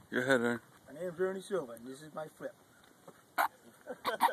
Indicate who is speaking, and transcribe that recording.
Speaker 1: Go ahead, Aaron.
Speaker 2: My name is Ernie Silva, and this is my flip.